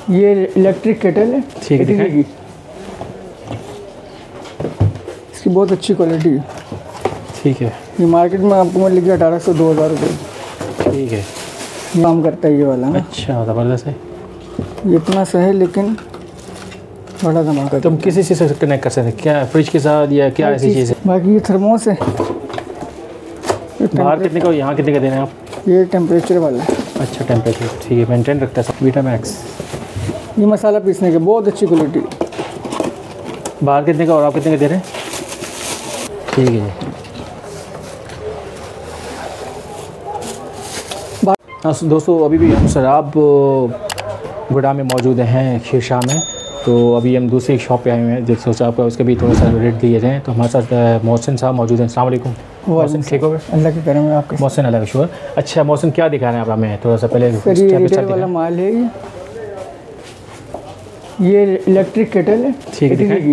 ये electric kettle है, ठीक है, दिखाएं। की इसकी बहुत अच्छी क्वालिटी है। ठीक है, ये मार्केट में आपको मिल गया 1800-2000 रुपये। ठीक है, काम करता है ये वाला ना। अच्छा ज़बरदस्त है। ये इतना सा है लेकिन बड़ा धमाका। तुम किसी चीज़ से कनेक्ट कर सकते हैं क्या, फ्रिज के साथ या क्या ऐसी चीज़ है? बाकी ये थर्मोस है। बाहर कितने का, यहाँ कितने का दे रहे हैं आप? ये टेम्परेचर वाला है। अच्छा टेम्परेचर, ठीक है, मेंटेन रखता है वीटा मैक्स। ये मसाला पीसने के बहुत अच्छी क्वालिटी। बाहर कितने का और आप कितने का दे रहे हैं? ठीक है। हाँ दोस्तों, अभी भी हम शराब गुड़ा में मौजूद हैं, शीशा में। तो अभी हम दूसरी शॉप पे आए हुए हैं, देख सोचा आपका उसके भी थोड़ा सा रेट दिए जाएँ। तो हमारे साथ मोहसिन साहब मौजूद हैं। अस्सलाम वालेकुम। मोहसिन ठीक हो गए? अल्लाह के करम में आपके। मोहसिन अल्लाह का शुक्र। अच्छा मोहसिन, क्या दिखा रहे हैं आप हमें? थोड़ा सा पहले सर ये रिटेल वाला माल है। ये इलेक्ट्रिक केटल है, ठीक है, दिखाएं।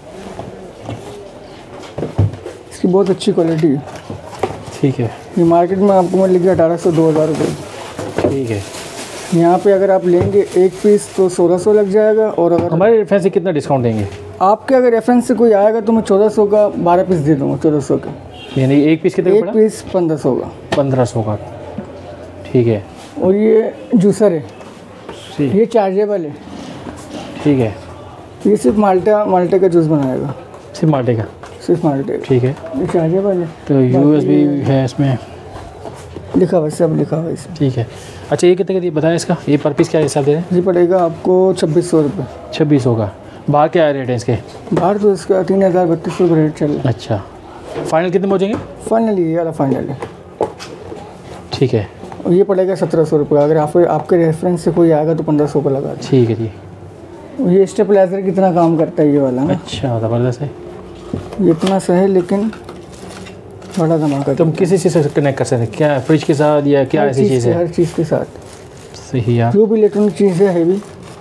इसकी बहुत अच्छी क्वालिटी है। ठीक है, ये मार्केट में आपको मिल गया 1800-2000 रुपये। ठीक है। यहाँ पे अगर आप लेंगे एक पीस तो 1600 लग जाएगा। और अगर हमारे रेफरेंस से कितना डिस्काउंट देंगे? आपके अगर रेफरेंस से कोई आएगा तो मैं 1400 का 12 पीस दे दूँगा। 1400 का यानी एक पीस कितने का एक पड़ा? पीस 1500 का। 1500 का, ठीक है। और ये जूसर है, ये चार्जेबल है। ठीक है, ये सिर्फ माल्टे का जूस बनाएगा। सिर्फ माल्टे का? सिर्फ माल्टे का। ठीक है। ये चार्जेबल है। तो USB है इसमें, लिखा हुआ, सब लिखा हुआ इसमें। ठीक है। अच्छा ये कितने का बताया इसका? ये पर पीस क्या हिसाब दे रहे हैं? ये पड़ेगा आपको 2600 रुपये। 2600 का। बाहर क्या रेट है इसके? बाहर तो इसका 3000-3200 रुपये रेट चल रहा है। अच्छा, फाइनल कितने में हो जाएंगे? फाइनल ये वाला फाइनल है। ठीक है। और ये पड़ेगा 1700 रुपये। अगर आपके रेफरेंस से कोई आएगा तो 1500 का लगा। ठीक है जी। ये स्टेबलाइजर कितना काम करता है ये वाला ना। अच्छा ज़बरदस्त है। ये इतना सा है लेकिन बड़ा धमाका। तुम किसी चीज़ से कनेक्ट कर सकते हैं क्या, फ्रिज के साथ या क्या ऐसी चीज़ है? हर चीज़ के साथ। सही यार। जो भी इलेक्ट्रॉनिक चीज़ है हैवी।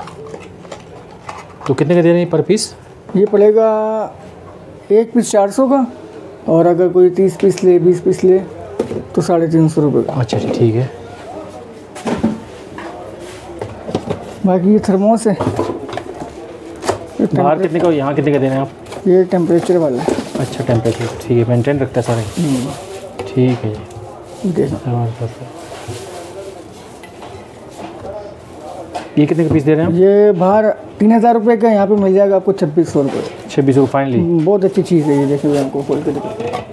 तो कितने का दे रहे हैं पर पीस? ये पड़ेगा एक पीस 400 का। और अगर कोई 30 पीस ले, 20 पीस ले तो 350 रुपये का। अच्छा ठीक है। बाकी ये थर्मोस है। बाहर कितने का, यहाँ कितने का दे रहे हैं आप? ये टेम्परेचर वाला है। अच्छा टेम्परेचर, ठीक है, मेंटेन रखता है सारे। ठीक है जी। देखो ये कितने का पीस दे रहे हैं आप? ये बाहर 3000 रुपये का, यहाँ पे मिल जाएगा आपको 2600 रुपये। 2600 फाइनली। बहुत अच्छी चीज़ है ये। देखिए आपको खोल के दिखाते हैं।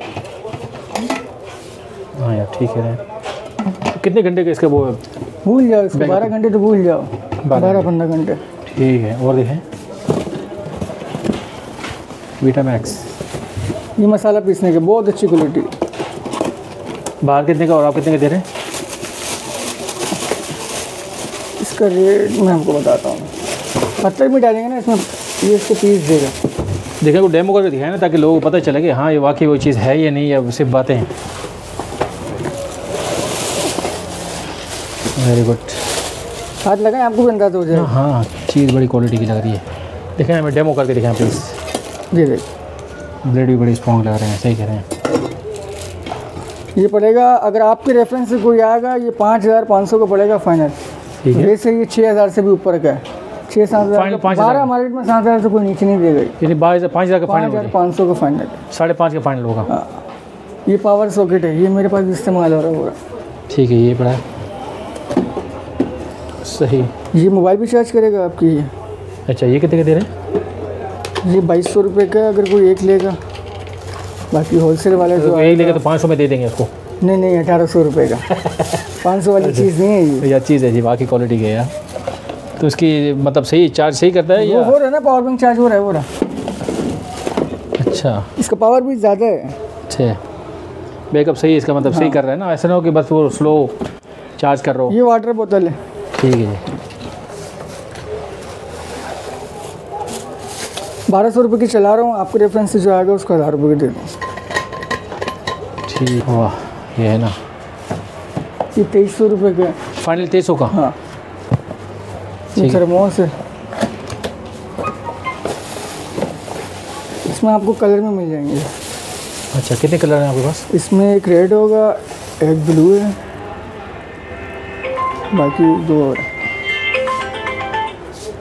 हाँ यार ठीक है। तो कितने घंटे का इसका वो है? भूल जाओ इसको, 12 घंटे तो भूल जाओ। 12-15 घंटे। ठीक है। और देखें वीटा मैक्स। ये मसाला पीसने के बहुत अच्छी क्वालिटी। बाहर कितने का और आप कितने का दे रहे हैं? इसका रेट मैं आपको बताता हूँ। पत्थर भी डालेंगे ना इसमें, ये इसको पीस देगा। देखिए को डेमो करके दिखाएं ना, ताकि लोगों को पता चले कि हाँ ये वाकई वो चीज़ है या नहीं, या सिर्फ बातें हैं। Very good. हाथ लगाएं आपको भी अंदाज़ा हो जाएगा। हाँ चीज़ बड़ी क्वालिटी की लग रही है। दिखाएं, हमें डेमो करके दिखाएं प्लीज़। जी देखिए, ब्लेड भी बड़ी स्ट्रॉन्ग लग रहे हैं, सही कह रहे हैं। ये पड़ेगा अगर आपके रेफरेंस से कोई आएगा ये 5500 का पड़ेगा फाइनल। ठीक है। वैसे ये 6000 से भी ऊपर का है। 6-7 हज़ार। 12 मार्केट में 7000 से कोई नीचे नहीं देगा। यानी 5000 का फाइनल, 5500 का फाइनल। 5.5 का फाइनल होगा। हाँ, ये पावर सॉकेट है, ये मेरे पास इस्तेमाल हो रहा है पूरा। ठीक है, ये बड़ा सही। ये मोबाइल भी चार्ज करेगा आपकी ये। अच्छा ये कितने का दे रहे हैं? ये 2200 रुपये का अगर कोई एक लेगा। बाकी होलसेल वाले जो एक लेगा तो 500 में दे देंगे उसको। नहीं 1800 रुपये का। 500 वाली चीज़ नहीं है ये। यह चीज़ है जी, बाकी क्वालिटी के यार। तो उसकी मतलब सही चार्ज सही करता है या? हो रहा है ना, पावर बैंक चार्ज हो रहा है। अच्छा, इसका पावर भी ज़्यादा है। अच्छा बैकअप सही है इसका, मतलब सही कर रहा है ना, ऐसा ना हो कि बस वो स्लो चार्ज कर रहा हो। ये वाटर बोतल है। ठीक है जी। 1200 रुपये की चला रहा हूँ। आपके रेफरेंस से जो आएगा उसको 1000 रुपये की दे दूँ। ठीक, वाह ये है ना। ये 2300 रुपये का। फाइनल 2300 का। हाँ, ये थर्मोस है। इसमें आपको कलर में मिल जाएंगे। अच्छा कितने कलर हैं आपके पास? इसमें एक रेड होगा, एक ब्लू है, बाकी 2 और।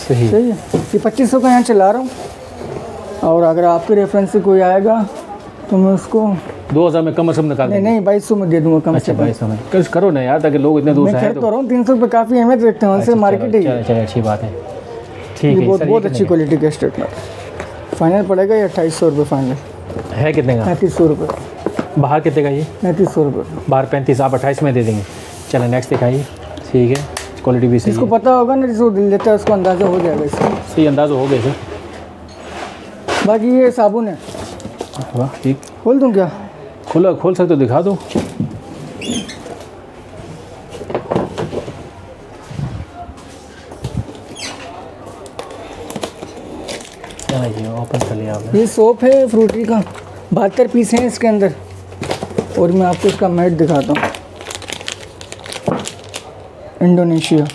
सही। सही है। ये 2500 का यहाँ चला रहा हूँ, और अगर आपके रेफरेंस से कोई आएगा तो मैं उसको 2000 में कम से कम निकाल नहीं 2200 में दे दूँगा कम अच्छा से कम। 2200 में कुछ करो ना यार, ताकि लोग इतने दूर से मैं आए कर तो रहा हूँ, 300 रुपये काफ़ी अहमियत रखते हैं, उनसे मार्केट है ये। चलो अच्छी बात है। ठीक है, बहुत अच्छी क्वालिटी का स्ट्रेटनर। फाइनल पड़ेगा ये 2800 रुपये फाइनल है। कितने का? 3500 रुपये। बाहर कितने का ये? 3500 रुपये। बाहर 35, आप 28 में दे देंगे। चलो नेक्स्ट दिखाइए। ठीक है, क्वालिटी भी सही जिसको है। पता होगा ना, जिसको दिल लेता है उसको अंदाज़ा हो जाएगा इसका। सही अंदाज़ा हो गया सर। बाकी ये साबुन है। वाह ठीक। खोल दूँ क्या? खोल सकते हो, दिखा दो। ये ओपन कर लिया आपने। ये सोप है फ्रूटी का, 72 पीस हैं इसके अंदर, और मैं आपको इसका मैट दिखाता हूँ। इंडोनेशिया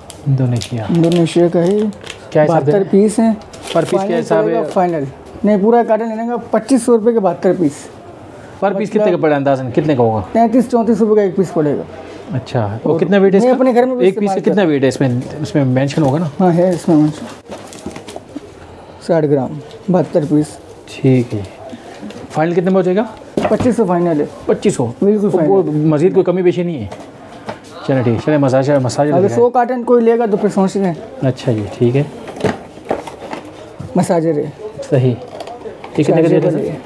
का ही क्या 72 पीस हैं। पर पीस के हिसाब है? फाइनल नहीं, पूरा कार्टन लेने का 2500 रुपये के 72 पीस। पर पीस कितने का पड़ा अंदाज़न, कितने का होगा? 33-34 रुपये का एक पीस पड़ेगा। अच्छा, और कितना वेट है इसका? अपने घर में एक पीस का कितना वेट है इसमें मेंशन होगा ना? हाँ है इसमें मेंशन। 60 ग्राम 72 पीस। ठीक है। फाइनल कितने में हो जाएगा? 2500 फाइनल है। 2500 बिल्कुल फाइनल। मज़ीद कोई कमी पेशी नहीं है? चलो ठीक, चले मसाज अगर 100 कार्टन कोई लेगा तो फिर सोच लें। अच्छा जी ठीक है। मसाजर है सही। ये कितने का दे रहे हैं?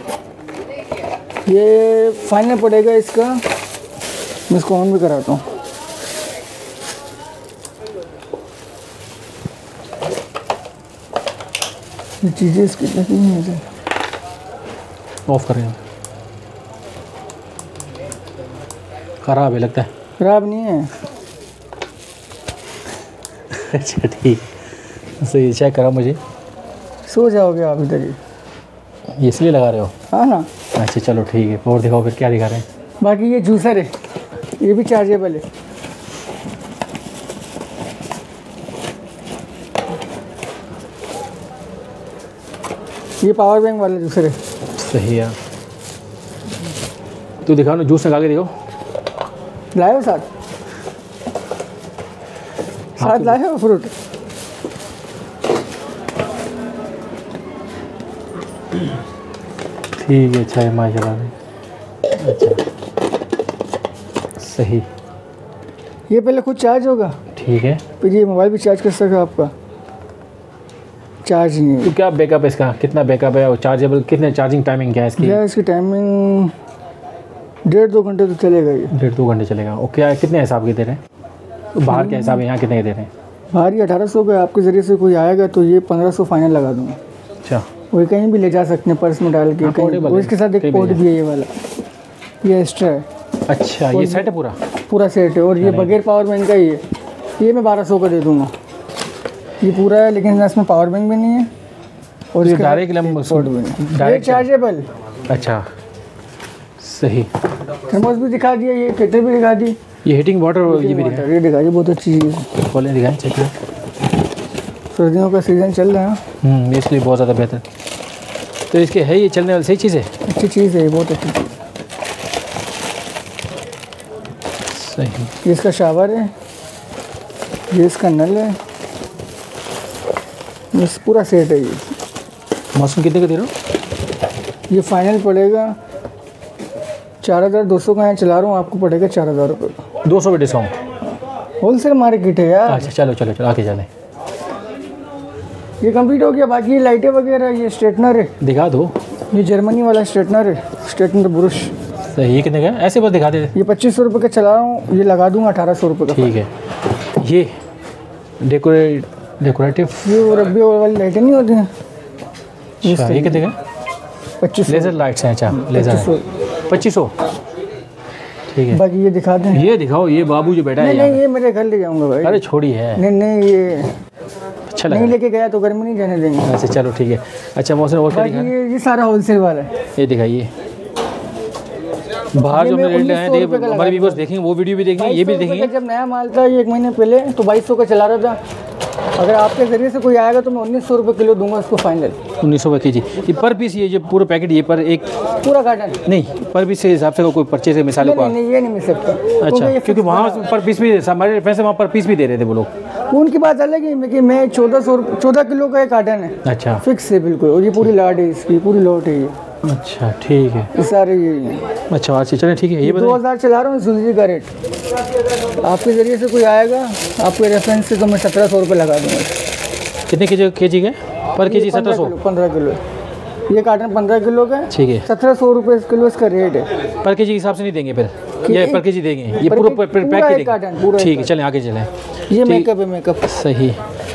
ये फाइनल पड़ेगा इसका, मैं इसको ऑन भी कराता हूँ। ये चीज़ें इसकी लगी हैं, ऑफ करें। ख़राब है लगता है। खराब नहीं है। अच्छा ठीक, सही चेक करा मुझे। सो जाओगे आप इधर ही। ये इसलिए लगा रहे हो? हाँ ना। अच्छा चलो ठीक है, और दिखाओ फिर क्या दिखा रहे हैं। बाकी ये जूसर है, ये भी चार्जेबल है। ये पावर बैंक वाला जूसर है। सही है। तो दिखाओ ना, जूस लगा के देखो। लाए हो साथ लाए हो फ्रूट? ठीक है, अच्छा है माशाल्लाह। अच्छा सही। ये पहले खुद चार्ज होगा, ठीक है। फिर ये मोबाइल भी चार्ज कर सकेगा आपका। चार्ज नहीं है। तो क्या बैकअप है इसका, कितना बैकअप है और चार्जेबल, कितने चार्जिंग टाइमिंग क्या है इसकी? क्या इसकी टाइमिंग 1.5-2 घंटे तो चलेगा ये। 1.5-2 घंटे चलेगा। और क्या कितने हिसाब के दे रहे हैं? तो बाहर के हिसाब है, यहाँ कितने के दे रहे हैं? बाहर ही 1800 का, आपके ज़रिए से कोई आएगा तो ये 1500 फाइनल लगा दूँगा। अच्छा, वही कहीं भी ले जा सकते हैं, पर्स में डाल के कहीं। और इसके साथ एक पोर्ट भी है, ये वाला, ये एक्स्ट्रा है। अच्छा, ये सेट है पूरा सेट है। और ये बगैर पावर बैंक का ही है, ये मैं 1200 का दे दूँगा। ये पूरा है लेकिन इसमें पावर बैंक भी नहीं है, और इसके डायरेक्ट डायरेक्ट चार्जेबल। अच्छा सही। थर्मोस भी दिखा दिया, ये केटल भी दिखा दी, ये हीटिंग वाटर ये भी दिखा, ये दिखा दी। बहुत अच्छी चीज़ है। खोलें दिखाएं, चेक करें। सर्दियों का सीज़न चल रहा है, इसलिए बहुत ज़्यादा बेहतर। तो इसके है ये चलने वाली सही चीज़ है, अच्छी चीज़ है, ये बहुत अच्छी चीज़। सही। ये इसका शावर है, ये इसका नल है, बस पूरा सेट है। ये मौसम कितने का दे रहे हो? ये फाइनल पड़ेगा 4200 का, यहाँ चला रहा हूँ, आपको पड़ेगा 4000 रुपये का। 200 पे डिस्काउंट, होलसेल मार्केट है यार। अच्छा चलो आके चलें। ये कंप्लीट हो गया। बाकी ये लाइटें वगैरह, ये स्ट्रेटनर है, दिखा दो। ये जर्मनी वाला स्ट्रेटनर है, स्ट्रेटनर ब्रश। सही। ये कितने का है? ऐसे बस दिखा दे। ये 2500 रुपये का चला रहा हूँ, ये लगा दूँगा 1800 रुपये का। ठीक है। ये डेकोरेटिव, ये रब्बी वाली लाइटें नहीं होती हैं। अच्छा, ये कितने का? 2500। लेज़र लाइट्स हैं। अच्छा लेज़र 2500। ठीक है। बाकी ये दिखा दें, ये दिखाओ। ये बाबू जो बैठा है नहीं ये मेरे घर ले जाऊँगा भाई। अरे छोड़ी है। नहीं ये अच्छा नहीं लेके गया तो घर में नहीं जाने देंगे। अच्छा चलो ठीक है। अच्छा मौसम और क्या दिखा? ये सारा होलसेल वाला है। ये दिखाइए। बाहर जो हमने रेट लगाए थे, हमारे व्यूअर्स देखेंगे, वो वीडियो भी देखेंगे, ये भी देखेंगे। जब नया माल था ये 1 महीने पहले तो 2200 का चला रहा था। अगर आपके ज़रिए से कोई आएगा तो मैं 1900 रुपये किलो दूंगा उसको फाइनल। 1900 रुपये के जी। ये पर पीस, ये जो पूरा पैकेट, ये पर एक पूरा कार्टन नहीं, पर पीस के हिसाब से कोई परचेज है मिसाल को? नहीं, ये नहीं मिल सकता। अच्छा, क्योंकि वहाँ पर पीस भी हमारे पैसे वहाँ पर पीस भी दे रहे थे वो लोग। उनकी बात अलग है कि मैं 14 किलो का एक कार्टन है। अच्छा, फिक्स है बिल्कुल। और ये पूरी लाट है, इसकी पूरी लॉट है ये। अच्छा ठीक है, ये सारे यही हैं। अच्छा अच्छी, चलें ठीक है। ये 2000 चला रहा हूँ सुलझी का रेट। आपके ज़रिए से कोई आएगा आपके रेफरेंस से तो मैं 1700 रुपये लगा दूँगा। कितने के जी के पर के जी? 1700? 15 किलो। ये कार्टन 15 किलो का है। ठीक है, 1700 रुपये किलो इसका रेट है। पर के जी के हिसाब से नहीं देंगे फिर? ये पर के जी देंगे, ये पूरा पैक के देंगे? ठीक है, चलें आगे चलें। ये मेकअप है, मेकअप सही।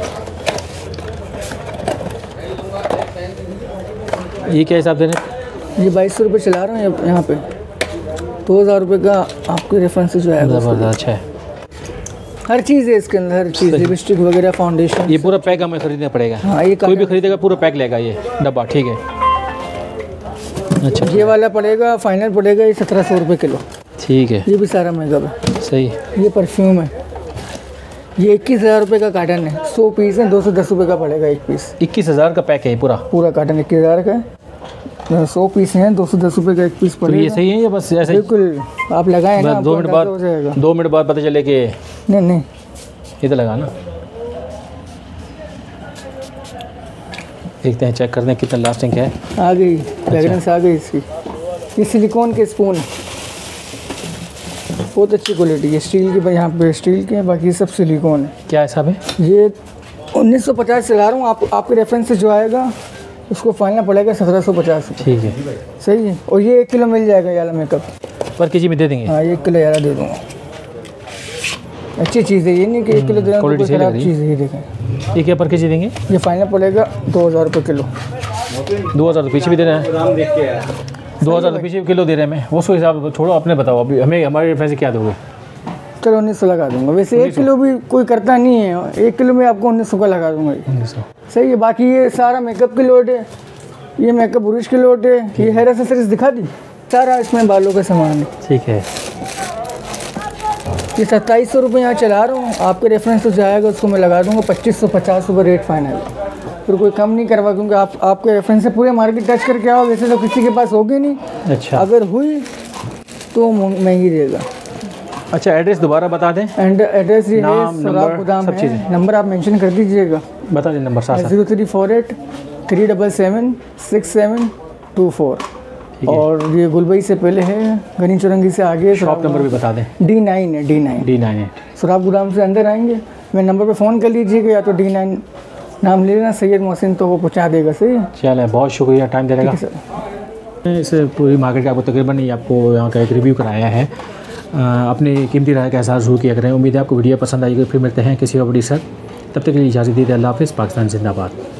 ये क्या हिसाब दे रहे हैं? ये 2200 रुपये चला रहा हूँ यहाँ पे। 2000 रुपये का आपके रेफरेंस से जो है ज़बरदस्त है। हर चीज़ है इसके अंदर, हर चीज़, लिपस्टिक वगैरह, फाउंडेशन। ये पूरा पैक हमें खरीदना पड़ेगा? हाँ, ये कोई भी खरीदेगा पूरा पैक लेगा ये डब्बा? ठीक है, अच्छा। ये वाला पड़ेगा, फाइनल पड़ेगा ये 1700 रुपये किलो। ठीक है, ये भी सारा मेकअप है। सही। ये परफ्यूम है, ये 21,000 रुपये का कार्टन है। 100 पीस है, 210 रुपये का पड़ेगा एक पीस। 21,000 का पैक है पूरा? पूरा कार्टन 21,000 का है। 100 पीस हैं, 210 रुपये का एक पीस तो पड़ेगा। ये सही है या बस ऐसे? बिल्कुल, आप लगाएं ना, 2 मिनट बाद, 2 मिनट बाद पता चले कि नहीं ये तो लगा ना। देखते हैं, चेक करते हैं कितना लास्टिंग है। आ गई फ्रेगरेंस, आ गई इसकी। ये सिलिकॉन के स्पून है, बहुत अच्छी क्वालिटी है। स्टील के, यहाँ पे स्टील के हैं, बाकी सब सिलिकॉन है। क्या हिसाब है? ये 1950 चला रहा हूँ। आपके रेफरेंस से जो आएगा उसको फाइनल पड़ेगा 1750। ठीक है, सही है। और ये 1 किलो मिल जाएगा याला मेकअप। पर के जी में दे देंगे? हाँ, 1 किलो याला दे दूँगा। अच्छी चीज़ है, ये नहीं कि 1 किलो दे रहा हूँ, कोई खराब चीज़ है। ये देखें, ये क्या पर के जी देंगे? ये फाइनल पड़ेगा 2000 रुपये किलो। 2000 रुपये पीछे भी दे रहे हैं? 2000 रुपये पीछे किलो दे रहे हैं। मैं उसको हिसाब छोड़ो, अपने बताओ अभी हमें, हमारे पैसे क्या दोगे? चलो 1900 लगा दूंगा। वैसे 1 किलो भी कोई करता नहीं है, 1 किलो में आपको 1900 का लगा दूंगा। 1900 सही है। बाकी ये सारा मेकअप की लोड है, ये मेकअप ब्रश की लोड है, ये हेयर एक्सेसरीज दिखा दी, सारा इसमें बालों का सामान है। ठीक है, ये 2700 रुपये यहाँ चला रहा हूँ। आपके रेफरेंस तो जाएगा उसको मैं लगा दूंगा 2550 रुपये रेट फाइनल। फिर कोई कम नहीं करवा, क्योंकि आपके रेफरेंस से पूरे मार्केट टच करके आओ। वैसे तो किसी के पास होगी नहीं। अच्छा, अगर हुई तो महंगी देगा। अच्छा, एड्रेस दोबारा बता दें। एंड एड्रेस ये है नाम, सोराब गोदाम सब है। चीज़ें। नंबर आप मेंशन कर दीजिएगा। बता दें नंबर साथ। 0348 377 6724। और ये गुलबई से पहले है, गनी चौरंगी से आगे। शॉप नंबर भी बता दें। D9 है, D9 है। सोराब गोदाम से अंदर आएंगे, मैं नंबर पे फ़ोन कर लीजिएगा, या तो D9 नाम ले लेना, सैयद मोहसिन, तो वो पहुँचा देगा। सही है, चलें, बहुत शुक्रिया टाइम देने का। इस पूरी मार्केट का आपको तकरीबन ही आपको यहाँ का एक रिव्यू कराया है। अपनी कीमती राय का एहसास जरूर किया करें। उम्मीद है आपको वीडियो पसंद आएगी। फिर मिलते हैं किसी और वीडियो के साथ, तब तक के लिए इजाज़त दीजिए। अल्लाह हाफ़िज़। पाकिस्तान जिंदाबाद।